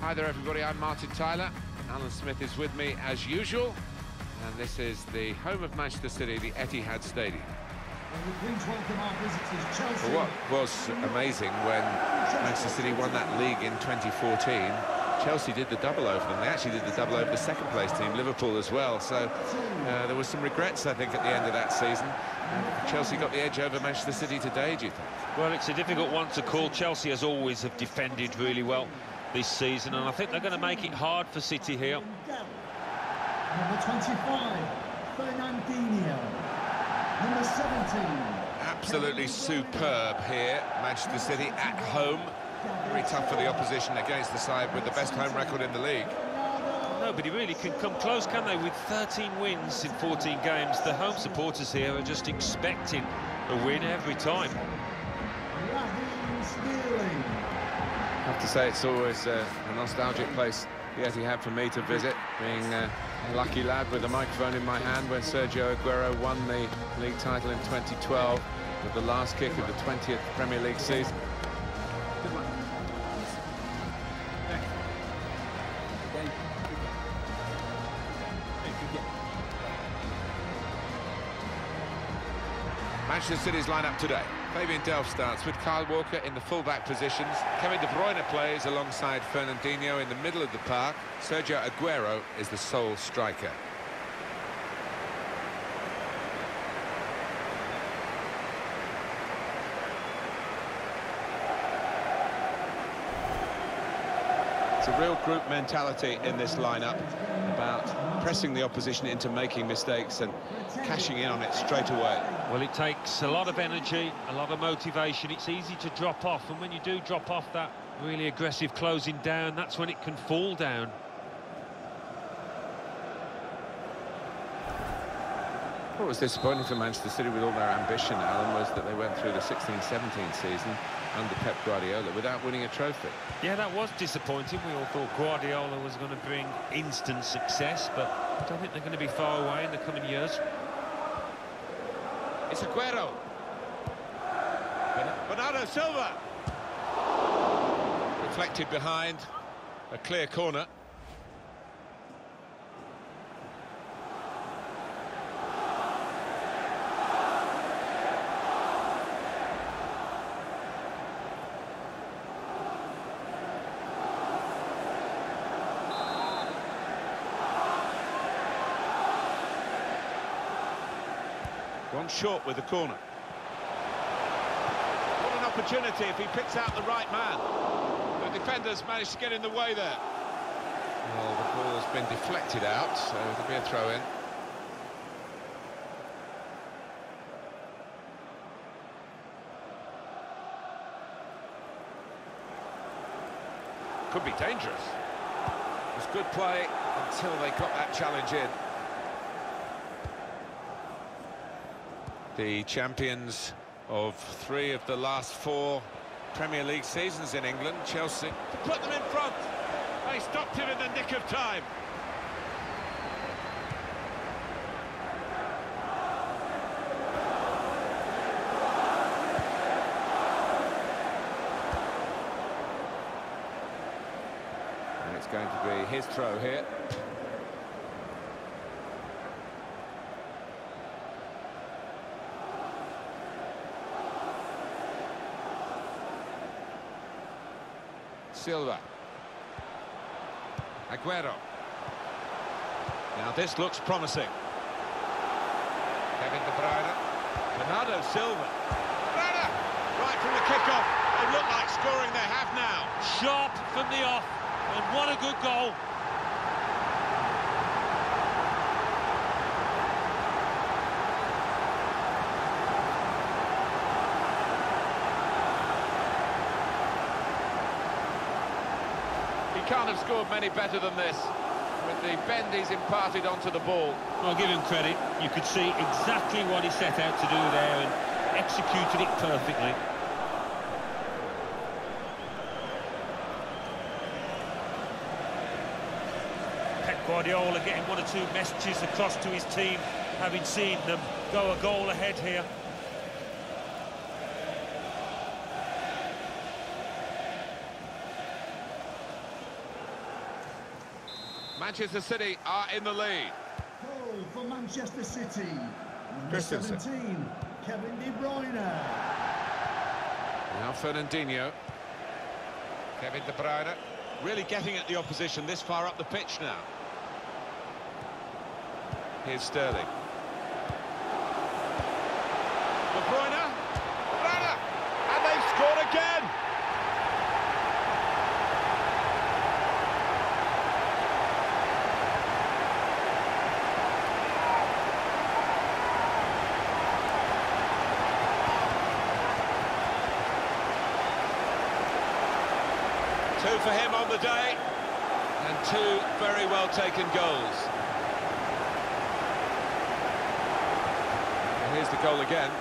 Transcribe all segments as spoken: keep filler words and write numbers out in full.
Hi there everybody, I'm Martin Tyler. Alan Smith is with me as usual. And this is the home of Manchester City, the Etihad Stadium. Well, what was amazing when Manchester City won that league in twenty fourteen, Chelsea did the double over them. They actually did the double over the second place team, Liverpool, as well. So uh, there was some regrets, I think, at the end of that season. And Chelsea got the edge over Manchester City today, do you think? Well, it's a difficult one to call. Chelsea, as always, have defended really well this season, and I think they're going to make it hard for City here. Number twenty-five, Fernandinho. Number seventeen. Absolutely superb here, Manchester City at home. Very tough for the opposition against the side with the best home record in the league. Nobody really can come close, can they? With thirteen wins in fourteen games, the home supporters here are just expecting a win every time. I have to say, it's always uh, a nostalgic place, the Etihad, for me to visit, being uh, a lucky lad with a microphone in my hand when Sergio Aguero won the league title in twenty twelve with the last kick of the twentieth Premier League season. Manchester City's lineup today. Fabian Delph starts with Kyle Walker in the full-back positions. Kevin De Bruyne plays alongside Fernandinho in the middle of the park. Sergio Aguero is the sole striker. It's a real group mentality in this lineup, about pressing the opposition into making mistakes and cashing in on it straight away. Well, it takes a lot of energy, a lot of motivation. It's easy to drop off, and when you do drop off that really aggressive closing down, that's when it can fall down. What was disappointing for Manchester City with all their ambition, Alan, was that they went through the sixteen seventeen season under Pep Guardiola without winning a trophy. Yeah, that was disappointing. We all thought Guardiola was going to bring instant success, but I don't think they're going to be far away in the coming years. It's Aguero. Bernardo Silva. Reflected behind, a clear corner. Gone short with the corner. What an opportunity if he picks out the right man. The defenders managed to get in the way there. Well, the ball has been deflected out, so it'll be a throw-in. Could be dangerous. It was good play until they got that challenge in. The champions of three of the last four Premier League seasons in England, Chelsea, to put them in front. They stopped him in the nick of time. And it's going to be his throw here. Silva. Aguero. Now this looks promising. Kevin De Bruyne. Bernardo Silva. Bruyne! Right from the kickoff. They look like scoring. They have now. Sharp from the off, and what a good goal. He can't have scored many better than this, with the bend he's imparted onto the ball. I'll give him credit. You could see exactly what he set out to do there and executed it perfectly. Pep Guardiola getting one or two messages across to his team, having seen them go a goal ahead here. Manchester City are in the lead. Goal for Manchester City. Number Christensen. seventeen, Kevin De Bruyne. Now Fernandinho. Kevin De Bruyne. Really getting at the opposition this far up the pitch now. Here's Sterling. De Bruyne. Bruyne! And they've scored again! Two for him on the day, and two very well taken goals. And here's the goal again.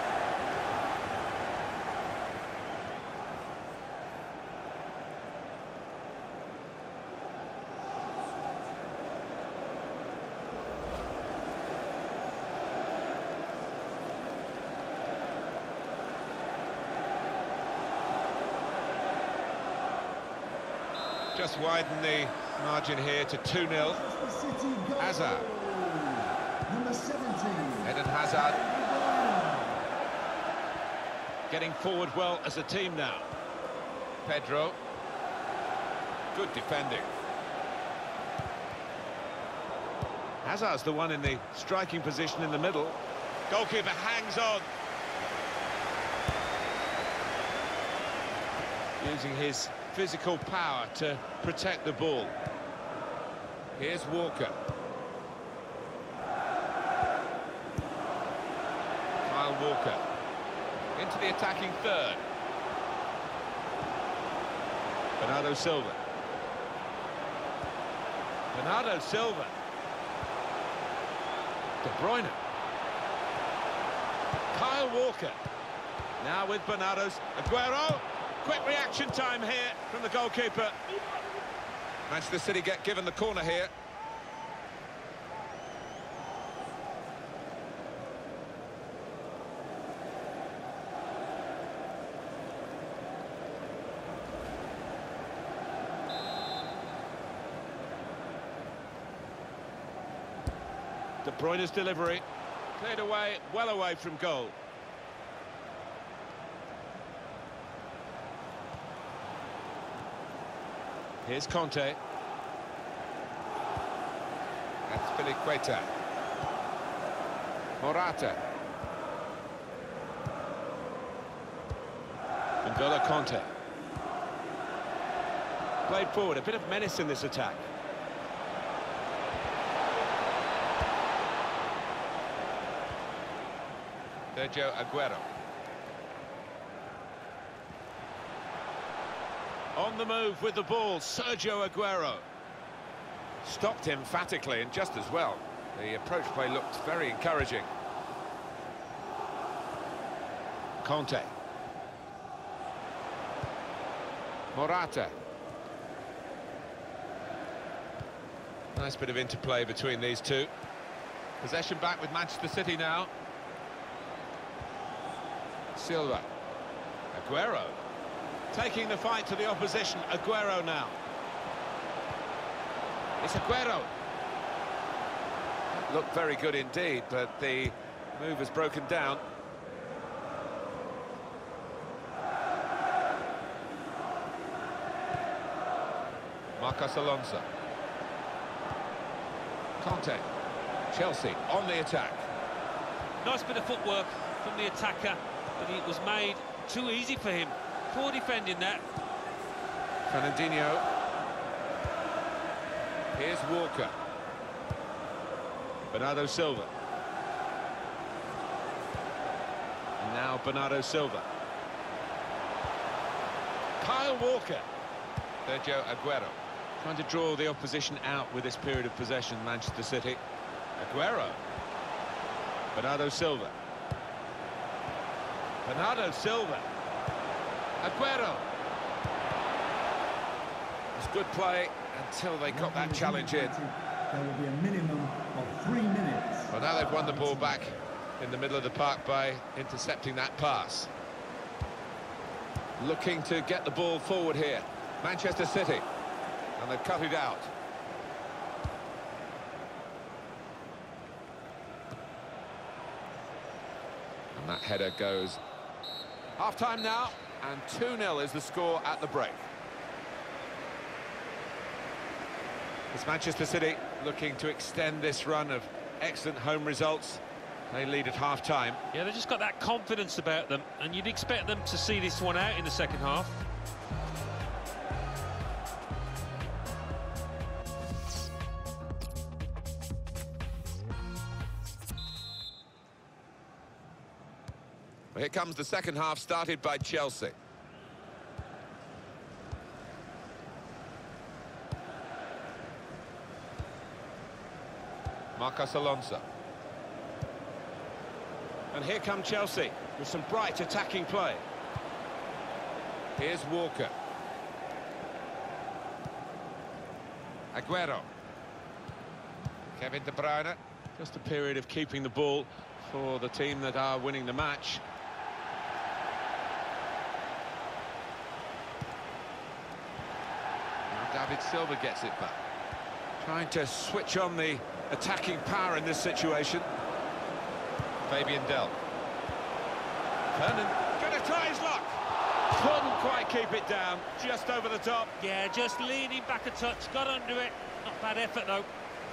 Just widen the margin here to two nil. Manchester City goal. Hazard. Number seventeen. Eden Hazard. Getting forward well as a team now. Pedro. Good defending. Hazard's the one in the striking position in the middle. Goalkeeper hangs on. Using his physical power to protect the ball. Here's Walker. Kyle Walker. Into the attacking third. Bernardo Silva. Bernardo Silva. De Bruyne. Kyle Walker. Now with Bernardo's. Aguero. Quick reaction time here from the goalkeeper. Manchester City get given the corner here. De Bruyne's delivery. Cleared away, well away from goal. Here's Conte. That's Filiqueta. Morata. N'Golo Conte. Played forward, a bit of menace in this attack. Sergio Aguero. On the move with the ball, Sergio Aguero. Stopped emphatically and just as well. The approach play looked very encouraging. Conte. Morata. Nice bit of interplay between these two. Possession back with Manchester City now. Silva. Aguero. Taking the fight to the opposition. Aguero now. It's Aguero. Looked very good indeed, but the move has broken down. Marcos Alonso. Conte. Chelsea on the attack. Nice bit of footwork from the attacker, but it was made too easy for him. Poor defending that. Fernandinho. Here's Walker. Bernardo Silva. And now Bernardo Silva. Kyle Walker. Sergio Aguero. Trying to draw the opposition out with this period of possession, Manchester City. Aguero. Bernardo Silva. Bernardo Silva. Aguero. It's good play until they got that challenge in. There will be a minimum of three minutes. Well, now they've won the ball back in the middle of the park by intercepting that pass. Looking to get the ball forward here. Manchester City. And they've cut it out. And that header goes. Half-time now, and two nil is the score at the break. It's Manchester City looking to extend this run of excellent home results. They lead at half-time. Yeah, they've just got that confidence about them, and you'd expect them to see this one out in the second half. Here comes the second half, started by Chelsea. Marcos Alonso. And here come Chelsea with some bright attacking play. Here's Walker. Aguero. Kevin De Bruyne. Just a period of keeping the ball for the team that are winning the match. Now David Silva gets it back. Trying to switch on the attacking power in this situation. Fabian Delph. Vernon Gonna try his luck. Couldn't quite keep it down. Just over the top. Yeah, just leaning back a touch, got under it. Not bad effort, though.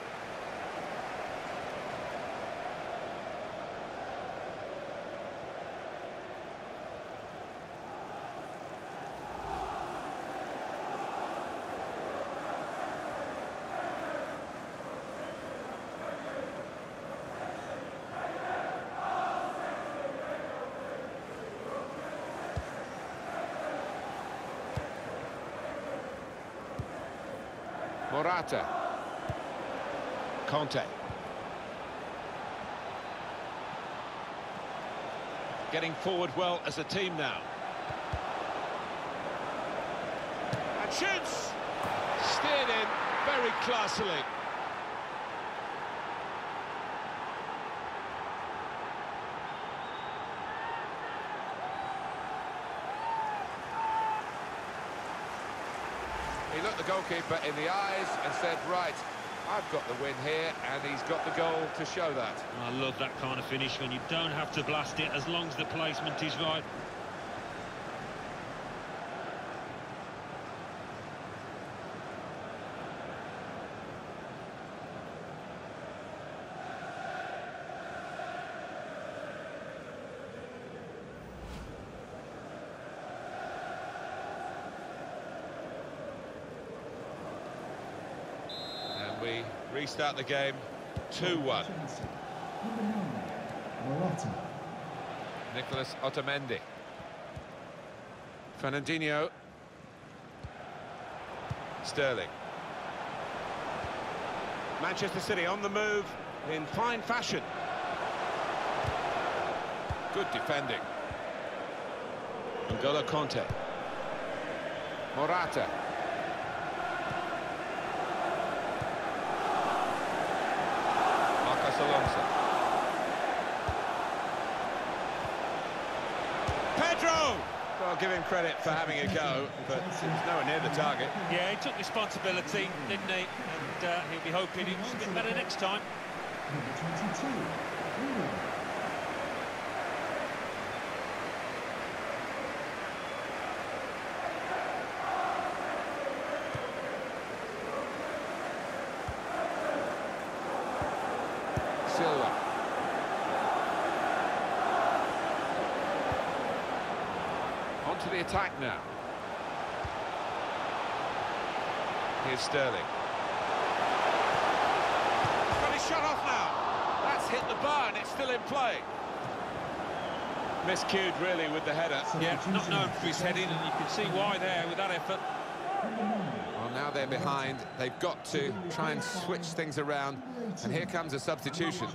Morata. Conte. Getting forward well as a team now. And shoots! Steered in very classily. He looked the goalkeeper in the eyes and said, right, I've got the win here, and he's got the goal to show that. I love that kind of finish when you don't have to blast it as long as the placement is right. We restart the game two one. Number nine, Morata. Nicolas Otamendi. Fernandinho. Sterling. Manchester City on the move in fine fashion. Good defending. N'Golo Conte. Morata. Marcos Alonso. Pedro! Well, I'll give him credit for having a go, but it was nowhere near the target. Yeah, he took responsibility, didn't he? And uh, he'll be hoping he was a bit better next time. Number twenty-two, Willian. Silva. On to the attack now. Here's Sterling. Got his shot off now. That's hit the bar and it's still in play. Miscued really with the header. Yeah, not known for his heading, and you can see why there with that effort. Well, now they're behind. They've got to try and switch things around. And here comes a substitution.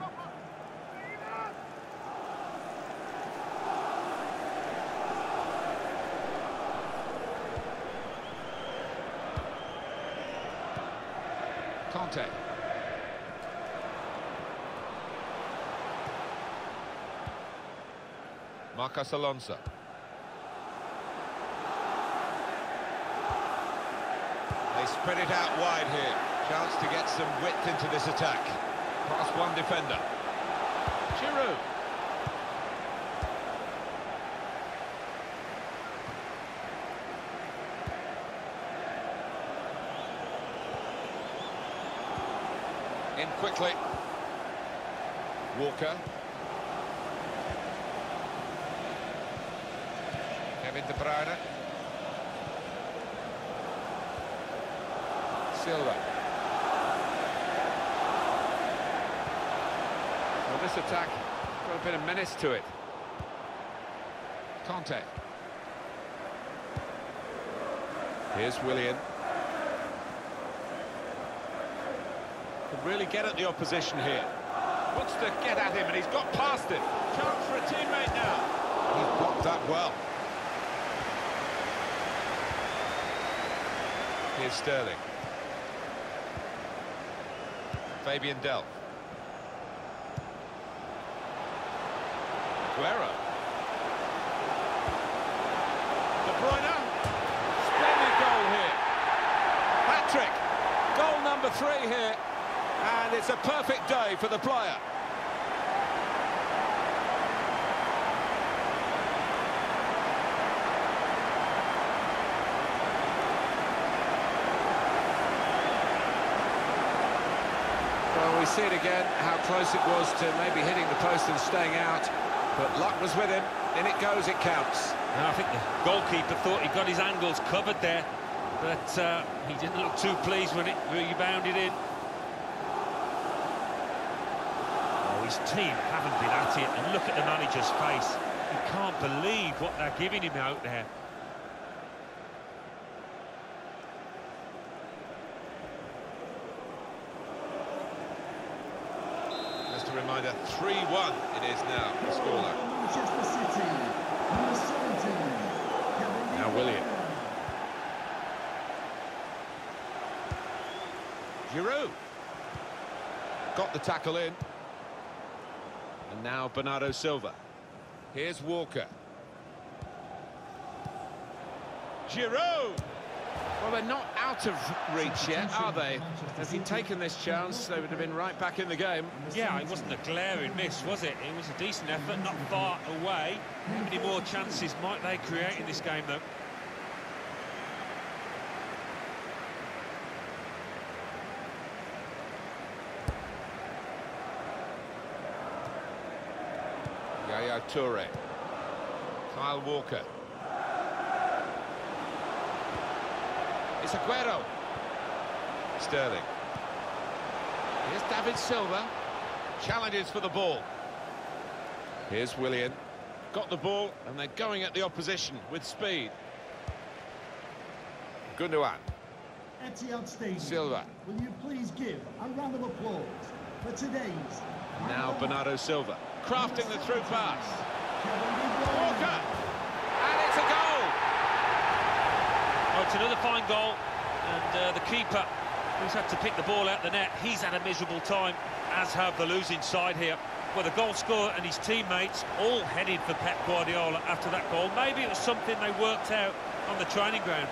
Conte. Marcos Alonso. They spread it out wide here. Chance to get some width into this attack. Past one defender. Giroud. In quickly. Walker. Kevin De Bruyne. Silva. Well, this attack got a bit of menace to it. Conte. Here's Willian. Could really get at the opposition here. Wants to get at him, and he's got past him. Chance for a teammate now. He's blocked that well. Here's Sterling. Fabian Delph. Aguero. De Bruyne. Splendid goal here. Hat-trick. Goal number three here. And it's a perfect day for the player. Well, we see it again, how close it was to maybe hitting the post and staying out. But luck was with him. In it goes, it counts. And I think the goalkeeper thought he got his angles covered there. But uh, he didn't look too pleased when it rebounded in. His team haven't been at it, and look at the manager's face. He can't believe what they're giving him out there. Just a reminder, three one it is now, the scoreline. Manchester City, number seventeen, Kevin De Now Willian. Giroud. Got the tackle in. And now Bernardo Silva. Here's Walker. Giroud! Well, they're not out of reach yet, are they? If he'd taken this chance, they would have been right back in the game. Yeah, it wasn't a glaring miss, was it? It was a decent effort, not far away. How many more chances might they create in this game, though? Yaya Toure. Kyle Walker. It's Aguero. Sterling. Here's David Silva. Challenges for the ball. Here's Willian. Got the ball, and they're going at the opposition with speed. Gundogan. Etihad Stadium. Silva. Will you please give a round of applause for today's... Now Bernardo Silva. Crafting the through pass. Kevin De Bruyne. Walker! And it's a goal! Oh, it's another fine goal, and uh, the keeper, who's had to pick the ball out the net, he's had a miserable time, as have the losing side here. Well, the goal scorer and his teammates all headed for Pep Guardiola after that goal. Maybe it was something they worked out on the training ground.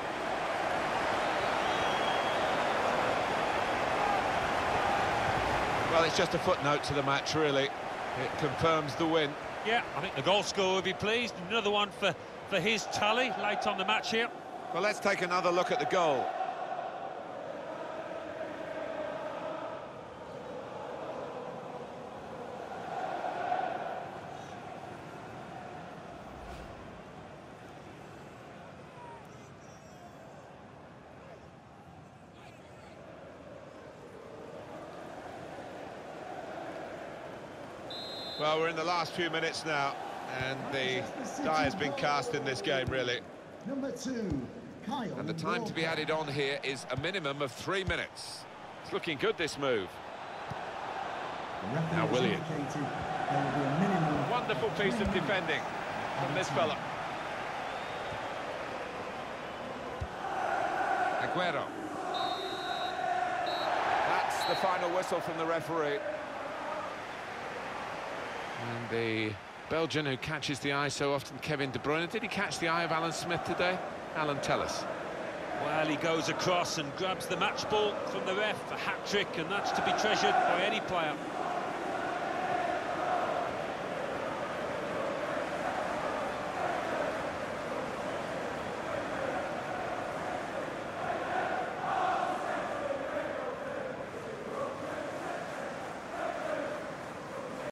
Well, it's just a footnote to the match, really. It confirms the win. Yeah, I think the goal scorer will be pleased. Another one for, for his tally late on the match here. Well, let's take another look at the goal. Well, we're in the last few minutes now, and the die has been cast in this game, really. Number two, Kyle And the time to be Walker. added on here is a minimum of three minutes. It's looking good, this move. The referee Now has Willian. indicated there will be a minimum Wonderful piece of three defending from this fella. Aguero. That's the final whistle from the referee. And the Belgian who catches the eye so often, Kevin De Bruyne. Did he catch the eye of Alan Smith today? Alan, tell us. Well, he goes across and grabs the match ball from the ref, a hat-trick, and that's to be treasured by any player.